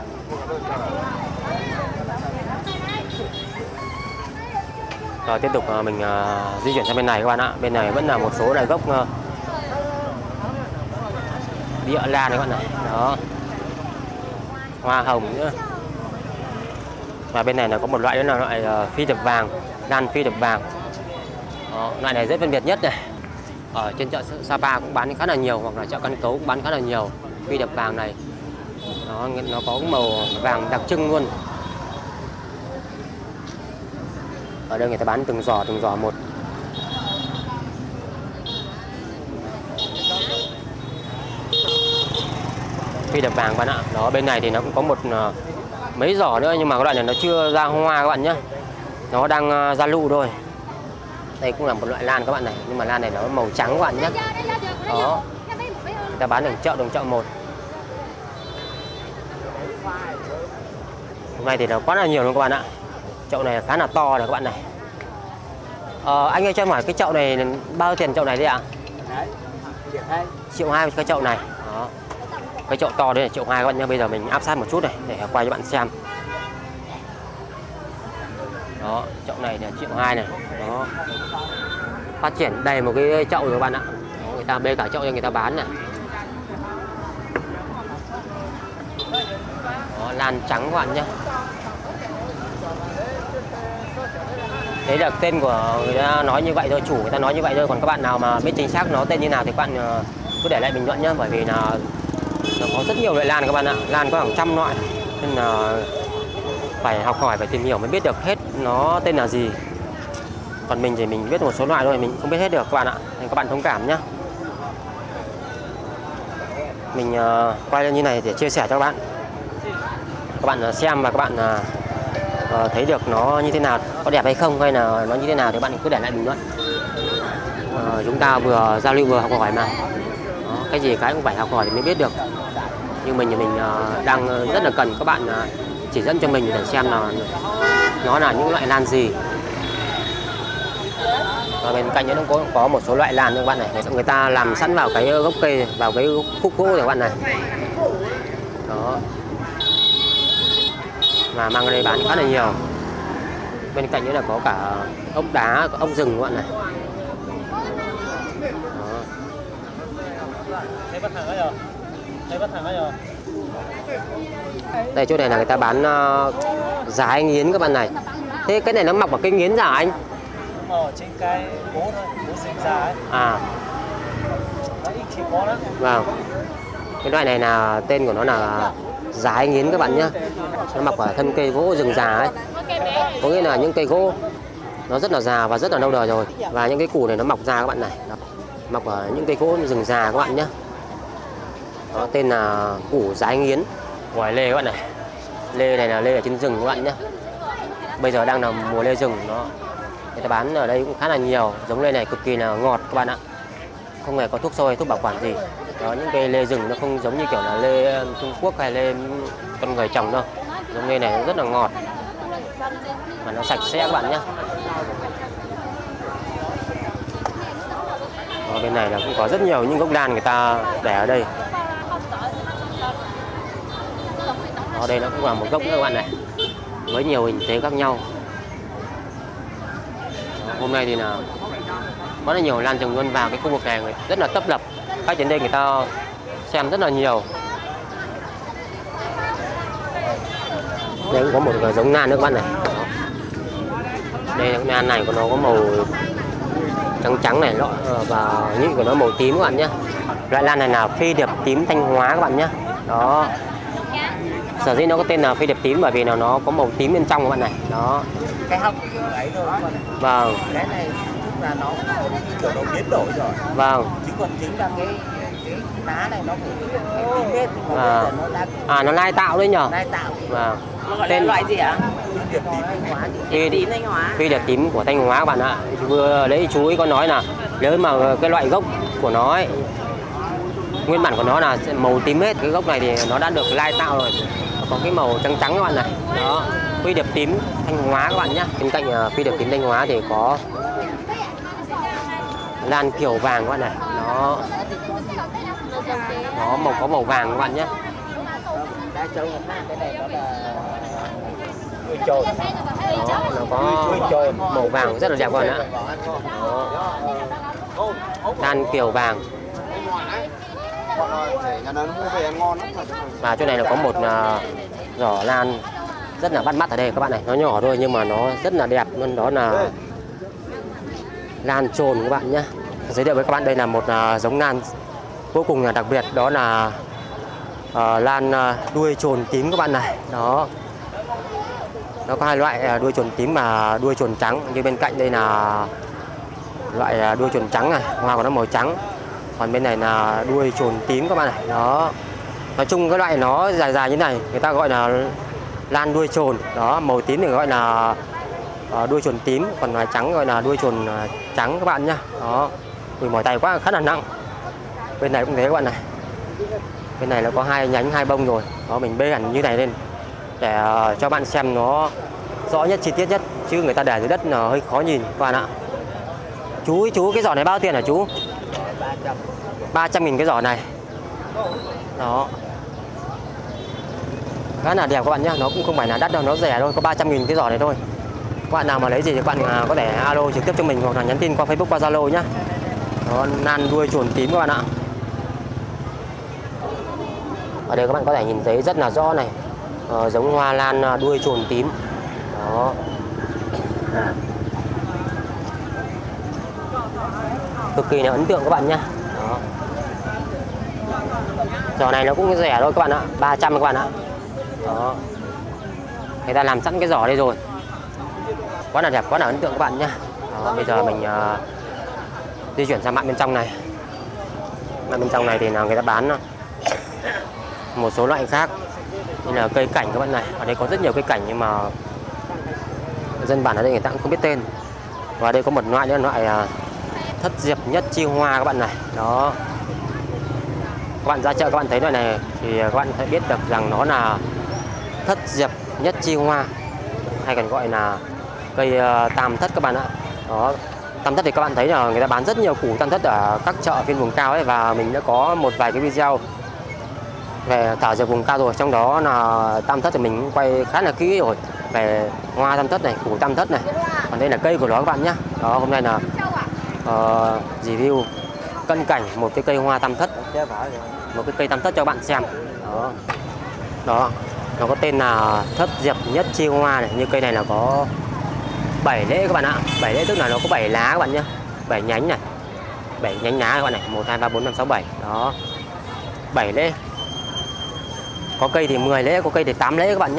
Rồi tiếp tục mình uh, di chuyển sang bên này các bạn ạ. Bên này vẫn là một số loại gốc uh, địa lan các bạn này. Đó. Hoa hồng nữa. Và bên này là có một loại nữa là loại uh, phi đập vàng, lan phi đập vàng. Đó, loại này rất phân biệt nhất này. Ở trên chợ Sapa cũng bán khá là nhiều, hoặc là chợ Căn Cấu cũng bán khá là nhiều phi đập vàng này. Đó, nó có màu vàng đặc trưng luôn. Ở đây người ta bán từng giỏ từng giỏ một. Phi đập vàng bạn ạ. Đó, bên này thì nó cũng có một uh, mấy giỏ nữa, nhưng mà cái loại này nó chưa ra hoa các bạn nhé. Nó đang uh, ra lụ thôi. Đây cũng là một loại lan các bạn này, nhưng mà lan này nó màu trắng các bạn nhé. Đó. Người ta bán ở chợ Đồng Chợ một. Hôm nay thì nó quá là nhiều luôn các bạn ạ. Chậu này khá là to này các bạn này. Ờ, anh ơi cho em hỏi cái chậu này bao nhiêu tiền chậu này đấy ạ? Đấy, triệu hai. Triệu hai cái chậu này. Đó. Cái chậu to đấy là triệu hai các bạn nhé. Bây giờ mình áp sát một chút này để quay cho bạn xem. Đó, chậu này là triệu hai này. Đó. Phát triển đầy một cái chậu rồi các bạn ạ. Đó, người ta bê cả chậu cho người ta bán này. Đó, lan trắng các bạn nhé. Đấy là tên của người ta nói như vậy thôi, chủ người ta nói như vậy thôi. Còn các bạn nào mà biết chính xác nó tên như nào thì các bạn cứ để lại bình luận nhé. Bởi vì là nó có rất nhiều loại lan các bạn ạ. Lan có hàng trăm loại. Nên là phải học hỏi, phải tìm hiểu mới biết được hết nó tên là gì. Còn mình thì mình biết một số loại thôi, mình không biết hết được các bạn ạ. Nên các bạn thông cảm nhé. Mình uh, quay lên như này để chia sẻ cho các bạn. Các bạn xem và các bạn uh, thấy được nó như thế nào, có đẹp hay không, hay là nó như thế nào thì các bạn cứ để lại bình luận. Uh, chúng ta vừa giao lưu vừa học hỏi mà. Đó, cái gì cái cũng phải học hỏi thì mới biết được. Nhưng mình thì mình uh, đang rất là cần các bạn uh, chỉ dẫn cho mình để xem là nó là những loại lan gì. Và bên cạnh nó có, có một số loại lan nữa các bạn này. Người ta làm sẵn vào cái gốc cây, vào cái khúc gỗ rồi các bạn này. Đó. Và mang ra đây bán khá là nhiều. Bên cạnh nữa là có cả ốc đá, ốc rừng các bạn này. Đó. Đây chỗ này là người ta bán uh, giá anh nghiến các bạn này. Thế cái này nó mọc ở cây nghiến giả anh? Ở trên cái bố thôi, bố sinh ra ấy. À. Nó ít chỉ có đó. Vâng. Cái loại này là tên của nó là giá anh nghiến các bạn nhé. Nó mọc ở thân cây gỗ rừng già ấy. Có nghĩa là những cây gỗ nó rất là già và rất là lâu đời rồi. Và những cái củ này nó mọc ra các bạn này. Đó. Mọc ở những cây gỗ rừng già các bạn nhé. Đó, tên là củ giá anh nghiến. Ngoài lê các bạn này. Lê này là lê ở trên rừng các bạn nhé. Bây giờ đang là mùa lê rừng, nó người ta bán ở đây cũng khá là nhiều. Giống lê này cực kỳ là ngọt các bạn ạ. Không hề có thuốc sâu hay thuốc bảo quản gì. Đó, những cây lê rừng nó không giống như kiểu là lê Trung Quốc hay lê con người trồng đâu. Giống lê này nó rất là ngọt và nó sạch sẽ các bạn nhé. Đó, bên này là cũng có rất nhiều những gốc lan người ta để ở đây. Đó, đây nó cũng là một gốc nữa các bạn này, với nhiều hình thế khác nhau. Đó, hôm nay thì là có rất là nhiều lan trồng luôn vào cái khu vực này rất là tấp nập. Khách đến đây người ta xem rất là nhiều. Đây cũng có một giống lan nữa các bạn này. Đó. Đây là lan này của nó có màu trắng trắng này, và nhụy của nó màu tím các bạn nhé. Loại lan này là phi điệp tím Thanh Hóa các bạn nhé. Đó. Sở dĩ nó có tên là phi điệp tím bởi vì nó nó có màu tím bên trong các bạn này. Đó. Cái hông ấy thôi. Vâng. Cái này là nó kiểu nó biến đổi rồi. Vâng. Chứ còn chính là cái cái lá này nó cũng tím hết nhưng mà À. bây giờ nó đang À nó lai tạo đấy nhở? lai tạo. Vâng. Nó gọi là loại gì ạ? Điệp tím Thanh Hóa thì Phi Tím Thanh Hóa. phi điệp tím của Thanh Hóa các bạn ạ. Vừa lấy chú ấy có nói là nếu mà cái loại gốc của nó ấy, nguyên bản của nó là màu tím hết, cái gốc này thì nó đã được lai tạo rồi, có cái màu trắng trắng các bạn này. Đó, phi điệp tím Thanh Hóa các bạn nhé. Bên cạnh uh, phi điệp tím Thanh Hóa thì có lan kiều vàng các bạn này. Nó nó màu có màu vàng các bạn nhé. đá trâu cái này nó là nuôi trồn. Đó, nó có màu vàng rất là đẹp các bạn ạ. Đó. Lan kiều vàng. Và chỗ này là có một uh, giỏ lan rất là bắt mắt ở đây các bạn này. Nó nhỏ thôi nhưng mà nó rất là đẹp luôn, đó là lan trồn các bạn nhé. Giới thiệu với các bạn đây là một uh, giống lan vô cùng là đặc biệt, đó là uh, lan uh, đuôi trồn tím các bạn này. Đó, nó có hai loại, uh, đuôi trồn tím và đuôi trồn trắng. Như bên cạnh đây là loại uh, đuôi trồn trắng này, hoa của nó màu trắng. Còn bên này là đuôi trồn tím các bạn này. Đó, nói chung cái loại nó dài dài như này người ta gọi là lan đuôi trồn. Đó, màu tím thì gọi là uh, đuôi trồn tím, còn ngoài trắng gọi là đuôi trồn uh, trắng các bạn nhá. Đó, mùi mỏi tay quá, khá là nặng. Bên này cũng thế các bạn này. Bên này nó có hai nhánh hai bông rồi. Đó, mình bê hẳn như này lên để uh, cho bạn xem nó rõ nhất, chi tiết nhất, chứ người ta để dưới đất là hơi khó nhìn các bạn ạ. Chú chú cái giỏ này bao tiền hả chú? ba trăm nghìn cái giỏ này. Đó, khá là đẹp các bạn nhé. Nó cũng không phải là đắt đâu, nó rẻ thôi, có ba trăm nghìn cái giỏ này thôi. Các bạn nào mà lấy gì thì các bạn có thể alo trực tiếp cho mình hoặc là nhắn tin qua Facebook, qua Zalo nhá. Đó, lan đuôi trồn tím các bạn ạ. Ở đây các bạn có thể nhìn thấy rất là rõ này, ờ, giống hoa lan đuôi trồn tím. Đó, cực kỳ là ấn tượng các bạn nhé. Đó, giỏ này nó cũng rẻ thôi các bạn ạ, ba trăm các bạn ạ. Đó, người ta làm sẵn cái giỏ đây rồi, quá là đẹp, quá là ấn tượng các bạn nhé. Đó, bây giờ mình uh, di chuyển sang mạn bên trong này. Mạn bên trong này thì là người ta bán một số loại khác, như là cây cảnh các bạn này. Ở đây có rất nhiều cây cảnh nhưng mà dân bản ở đây người ta cũng không biết tên. Và đây có một loại nữa, loại uh, thất diệp nhất chi hoa các bạn này. Đó, các bạn ra chợ các bạn thấy loại này thì các bạn sẽ biết được rằng nó là thất diệp nhất chi hoa, hay còn gọi là cây uh, tam thất các bạn ạ. Đó, tam thất thì các bạn thấy là người ta bán rất nhiều củ tam thất ở các chợ phiên vùng cao ấy, và mình đã có một vài cái video về thảo dược vùng cao rồi, trong đó là tam thất thì mình cũng quay khá là kỹ rồi về hoa tam thất này, củ tam thất này. Còn đây là cây của nó các bạn nhé. Đó, hôm nay là uh, review cận cảnh một cái cây hoa tam thất, một cái cây tam thất cho bạn xem. Đó, đó, nó có tên là thất diệp nhất chi hoa này. Như cây này là có bảy lễ các bạn ạ. bảy lễ tức là nó có bảy lá các bạn nhé, bảy nhánh này, bảy nhánh lá các bạn này, một hai ba bốn năm sáu bảy. Đó, bảy lễ. Có cây thì mười lễ, có cây thì tám lễ các bạn nhé.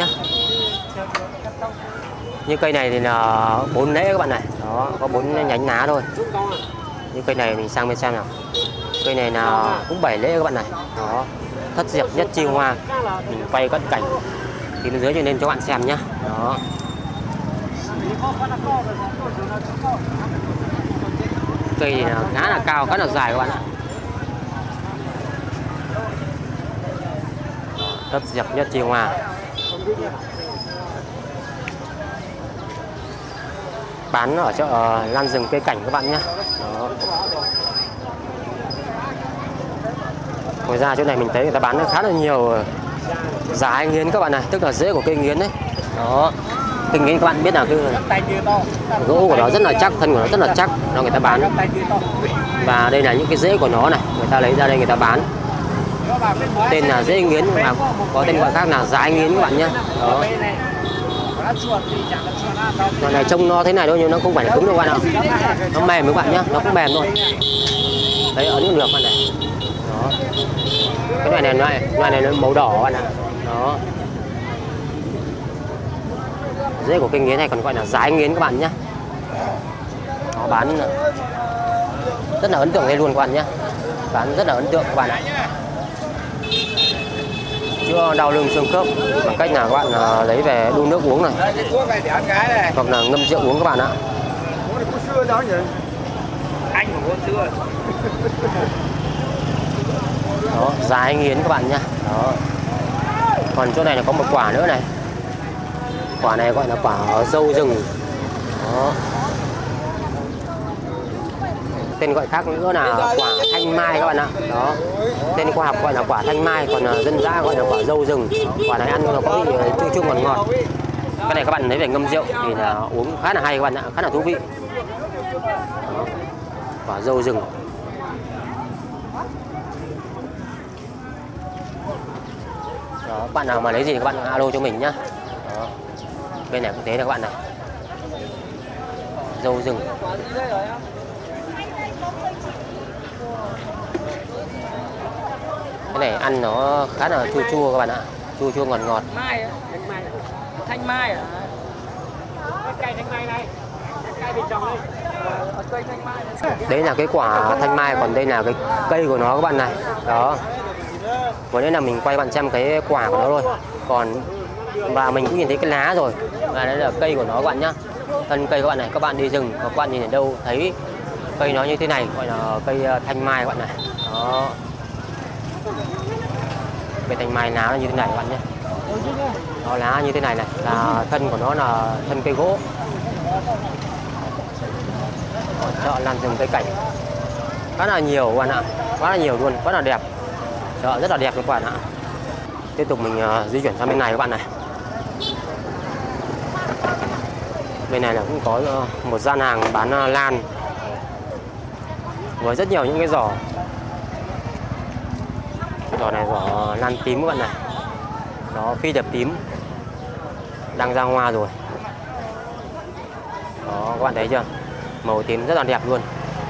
Như cây này thì là bốn lễ các bạn này. Đó, có bốn nhánh lá thôi. Như cây này mình sang bên xem nào. Cây này là cũng bảy lễ các bạn này. Đó, thất diệp nhất chi hoa. Mình quay cận cảnh thì bên dưới cho nên cho bạn xem nhé. Đó, cây thì là khá là cao, khá là dài các bạn ạ. Thất diệp nhất chi hoa. Bán ở chợ uh, lan rừng cây cảnh các bạn nhé. Đó, ngoài ra chỗ này mình thấy người ta bán khá là nhiều giá anh nghiến các bạn này, tức là rễ của cây nghiến đấy. Đó, cây nghiến các bạn biết là cái gỗ của nó rất là chắc, thân của nó rất là chắc, đó người ta bán. Và đây là những cái rễ của nó này, người ta lấy ra đây người ta bán. Tên là rễ nghiến, mà có tên gọi khác là giá nghiến các bạn nhé. Đó, loại này trông nó thế này thôi nhưng nó không phải là cứng đâu các bạn ạ, nó mềm các bạn nhé, nó cũng mềm thôi. Đấy, ấn cũng được bạn này. Đó, cái loại này loại loại này nó màu đỏ các bạn ạ. Đó, rễ của cây nghiến này còn gọi là giá nghiến các bạn nhé. Nó bán rất là ấn tượng đây luôn các bạn nhé, bán rất là ấn tượng các bạn ạ. Chữa đau lưng xương khớp bằng cách là các bạn lấy về đun nước uống này, hoặc là ngâm rượu uống các bạn ạ. Đó, giá anh Yến các bạn nhé. Đó. Còn chỗ này là có một quả nữa này, quả này gọi là quả dâu rừng. Đó. Tên gọi khác nữa là quả thanh mai các bạn ạ. Đó. Tên khoa học gọi là quả thanh mai, còn dân dã gọi là quả dâu rừng. Quả này ăn nó có vị chua chua ngọt ngọt. Cái này các bạn lấy về ngâm rượu thì là uống khá là hay các bạn ạ, khá là thú vị. Đó. Quả dâu rừng. Đó, các bạn nào mà lấy gì thì các bạn alo cho mình nhá. Đó. Bên này cũng thế này các bạn này. Dâu rừng. Cái này ăn nó khá là chua chua các bạn ạ, chua chua ngọt ngọt. Mai á, thanh mai, thanh mai à? Cây thanh mai này, cây bị trồng đây. Cây thanh mai. Đấy là cái quả thanh mai, còn đây là cái cây của nó các bạn này. Đó. Vừa nãy là mình quay bạn xem cái quả của nó thôi. Còn và mình cũng nhìn thấy cái lá rồi. Và đây là cây của nó các bạn nhá. Thân cây các bạn này, các bạn đi rừng các bạn nhìn ở đâu thấy cây nó như thế này gọi là cây thanh mai các bạn này. Đó. Cây thanh mai lá nó như thế này các bạn nhé. Đó, lá như thế này này là thân của nó là thân cây gỗ. Đó, chợ lan rừng cây cảnh khá là nhiều các bạn ạ, quá là nhiều luôn, quá là đẹp, chợ rất là đẹp các bạn ạ. Tiếp tục mình uh, di chuyển sang bên này các bạn này. Bên này là cũng có uh, một gian hàng bán uh, lan với rất nhiều những cái giỏ. Giỏ này giỏ lan tím các bạn này. Đó, phi điệp tím đang ra hoa rồi. Đó, các bạn thấy chưa? Màu tím rất là đẹp luôn.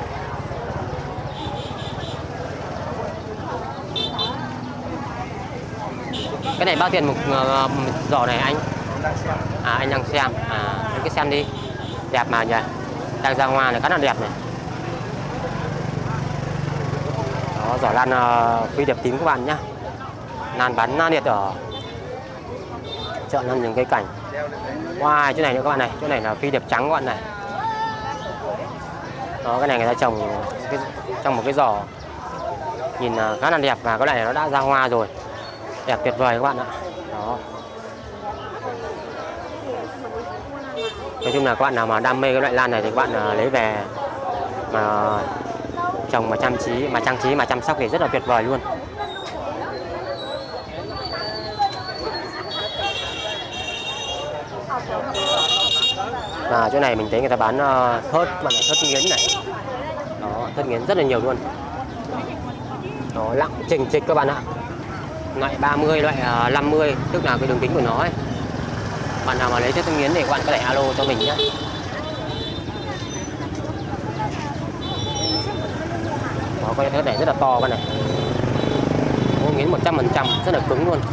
Cái này bao tiền một uh, giỏ này anh? À, anh đang xem. À, anh cứ xem đi. Đẹp mà nhỉ? Đang ra hoa này khá là đẹp này. Đó, giỏ lan uh, phi điệp tím các bạn nhá. Lan bán na liệt ở chợ lan rừng cây cảnh. Wow, chỗ này nữa các bạn này, chỗ này là phi điệp trắng các bạn này. Đó, cái này người ta trồng cái, trong một cái giỏ nhìn uh, khá là đẹp, và cái này nó đã ra hoa rồi, đẹp tuyệt vời các bạn ạ. Đó. Nói chung là các bạn nào mà đam mê cái loại lan này thì các bạn uh, lấy về mà trồng mà chăm trí, mà trang trí, mà chăm sóc thì rất là tuyệt vời luôn. Và chỗ này mình thấy người ta bán uh, thớt, bạn này, thớt nghiến này. Đó, thớt nghiến rất là nhiều luôn. Đó, lặng trình trịch các bạn ạ. Loại ba mươi, loại uh, năm mươi, tức là cái đường kính của nó ấy. Bạn nào mà lấy thớt nghiến thì các bạn có thể alo cho mình nhé. Đó, cái thớt này rất là to con này. Gỗ nghiến một trăm phần trăm, rất là cứng luôn.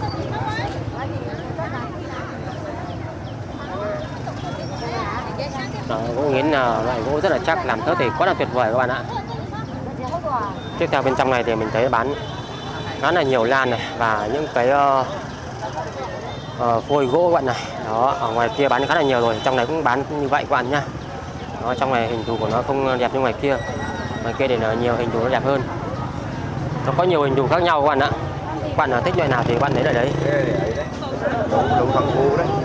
Đó, gỗ nghiến là loại gỗ rất là chắc, làm thớt thì quá là tuyệt vời các bạn ạ. Tiếp theo bên trong này thì mình thấy bán khá là nhiều lan này và những cái uh, uh, phôi gỗ các bạn này. Đó, ở ngoài kia bán khá là nhiều rồi, trong này cũng bán như vậy các bạn nhá. Đó, trong này hình thù của nó không đẹp như ngoài kia, ngoài kia thì là nhiều hình thù nó đẹp hơn. Nó có nhiều hình thù khác nhau các bạn ạ. Các bạn nào thích loại nào thì các bạn lấy lại đấy. Đúng thằng cu đấy.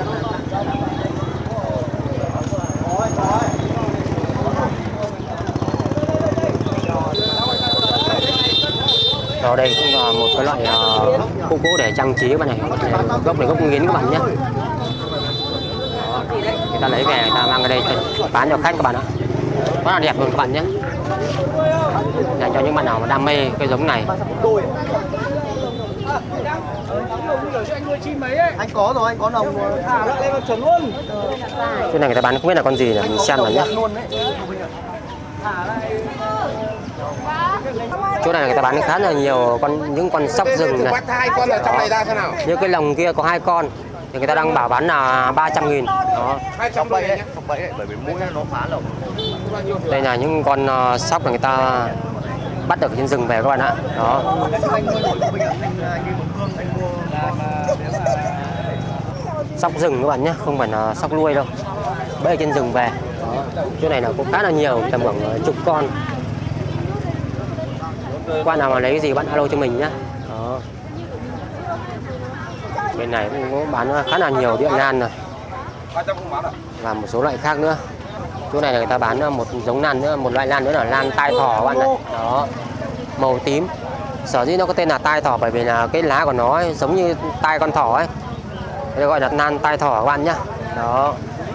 Đó, đây cũng là một cái loại uh, khúc gỗ để trang trí các bạn này. Gốc này gốc nghiến các bạn nhé. Đó, người ta lấy về người ta mang cái đây cho, bán cho khách các bạn ạ. Rất là đẹp luôn các bạn nhé. Dành cho những bạn nào mà đam mê cái giống này. Anh có rồi, anh có nồng thả lên vào chuẩn luôn. Cái này người ta bán không biết là con gì, là mình xem rồi nhé. Chỗ này người ta bán khá là nhiều con, những con sóc rừng này. Hai con ở trong này ra thế nào? Như cái lồng kia có hai con thì người ta đang bảo bán là ba trăm nghìn. Đó. Hai trăm bậy đấy, bậy đấy, bởi vì mũi nó phá lồng. Đây là những con uh, sóc là người ta bắt được trên rừng về các bạn ạ. Đó. Sóc rừng các bạn nhé, không phải là sóc nuôi đâu. Bẫy trên rừng về. Đó. Chỗ này là cũng khá là nhiều, tầm khoảng chục con. Các bạn nào mà lấy cái gì bạn alo cho mình nhé. Đó. Bên này cũng có bán khá là nhiều địa lan này và một số loại khác nữa. Chỗ này là người ta bán một giống lan nữa, một loại lan nữa là lan tai thỏ các bạn này. Đó, màu tím. Sở dĩ nó có tên là tai thỏ bởi vì là cái lá của nó ấy, giống như tai con thỏ ấy. Đây gọi là lan tai thỏ các bạn nhá. Đó.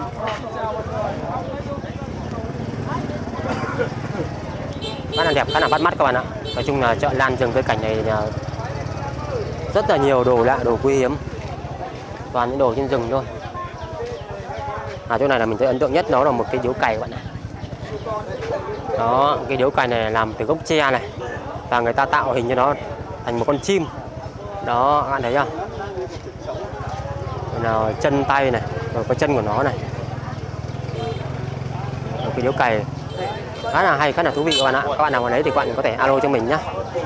Khá là đẹp, khá là bắt mắt các bạn ạ. Nói chung là chợ lan rừng cây cảnh này là rất là nhiều đồ lạ, đồ quý hiếm. Toàn những đồ trên rừng thôi. À, chỗ này là mình thấy ấn tượng nhất, đó là một cái điếu cày các bạn ạ. Đó, cái điếu cày này làm từ gốc tre này. Và người ta tạo hình cho nó thành một con chim. Đó, các bạn thấy không? Nào, chân tay này, rồi có chân của nó này. Một cái điếu cày khá là hay, khá là thú vị các bạn ạ. Các bạn nào mà lấy thì các bạn có thể alo cho mình nhé.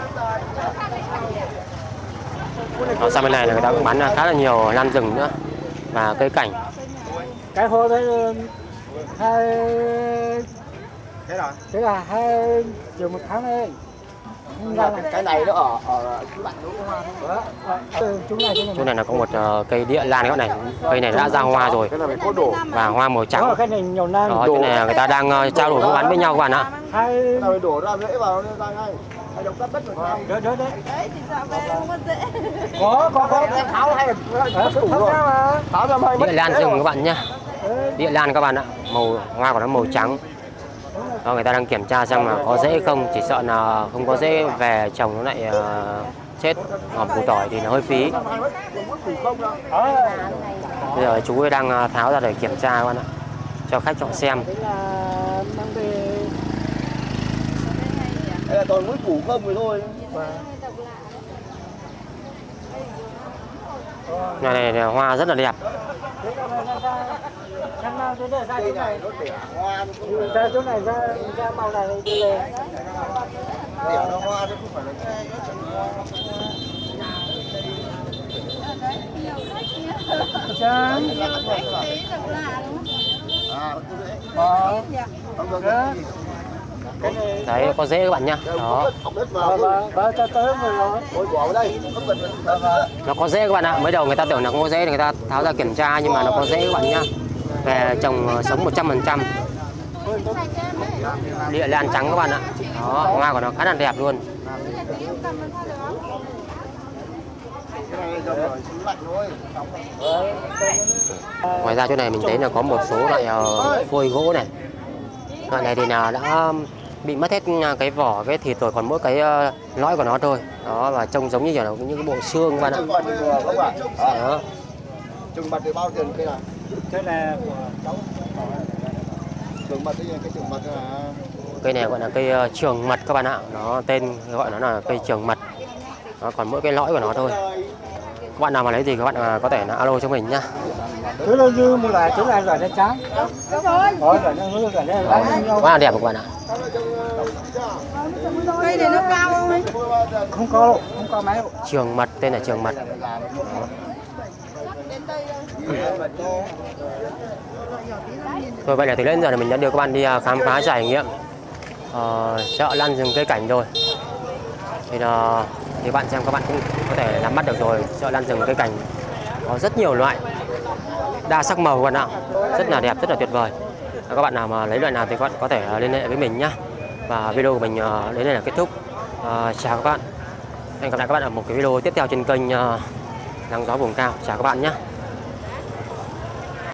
Đó, sang bên này là người ta cũng bán khá là nhiều lan rừng nữa và cây cảnh. Cái hồ đấy hai Thế rồi. thế là hai triệu một tháng đấy. Cái này nó ở ở cái bạn đúng không? Chỗ này Chỗ này là có một uh, cây địa lan các bạn này. Cây này đã ra hoa rồi. Cái này có đổ Và hoa màu trắng. cái này nhiều nan. Đó, chỗ này là người ta đang uh, trao đổi mua bán với nhau các bạn ạ. Hai này đổ ra rễ vào nó ra ngay. Hay đập đất đất rồi sao? đó đó đấy. Đấy thì sợ về không có dễ. Có có có tháo hay tháo ra hay Địa lan rừng các bạn nhá. Địa lan các bạn ạ. Màu hoa của nó màu trắng. Đó, người ta đang kiểm tra xem là có rễ không, chỉ sợ là không có rễ về trồng nó lại uh, chết. Ngòm củ tỏi thì nó hơi phí. Bây giờ chú ấy đang tháo ra để kiểm tra các bạn ạ, cho khách chọn xem. Đây là toàn mỗi củ không rồi thôi. Này, này, này hoa rất là đẹp. Ra chỗ này ra ra màu này đi lên. Đẻo nó hoa chứ không phải là Chán. À, Đấy, có rễ các bạn nhá. Đó. Ba cho tới rồi. Ôi bỏ đây. Nó có rễ các bạn ạ. Mới đầu người ta tưởng là không có rễ thì người ta tháo ra kiểm tra, nhưng mà nó có rễ các bạn nhá. Về trồng sống một trăm phần trăm. Địa lan trắng các bạn ạ. Đó, hoa của nó khá là đẹp luôn. Ngoài ra chỗ này mình thấy là có một số loại uh, phôi gỗ này. Loại này thì là đã bị mất hết cái vỏ, cái thịt rồi, còn mỗi cái uh, lõi của nó thôi. Đó, và trông giống như kiểu là những cái bộ xương các bạn ạ. Đó. Trừng mật thì bao tiền cây này? Cái này Trừng mật cái trừng mật là cây này gọi là cây uh, trường mật các bạn ạ. Nó tên gọi nó là cây trường mật. Đó, còn mỗi cái lõi của nó thôi. Các bạn nào mà lấy thì các bạn uh, có thể là alo cho mình nhá. thứ là như một loại thứ này loại nó trắng. Đúng rồi. Rồi loại nó như loại này là Quá là đẹp các bạn ạ. Cây này nó cao không ấy? Không có đâu, không có máy đâu. Trường mật, tên là trường mật. Rồi vậy là từ đến giờ là mình đã đưa các bạn đi khám phá trải nghiệm uh, chợ lan rừng cây cảnh rồi. Thì uh, thì bạn xem các bạn cũng có thể nắm bắt được rồi, chợ lan rừng cây cảnh có rất nhiều loại, đa sắc màu các bạn ạ, rất là đẹp, rất là tuyệt vời. Các bạn nào mà lấy loại nào thì các bạn có thể liên hệ với mình nhé. Và video của mình uh, đến đây là kết thúc. Uh, chào các bạn. Hẹn gặp lại các bạn ở một cái video tiếp theo trên kênh uh, Nắng Gió Vùng Cao. Chào các bạn nhé.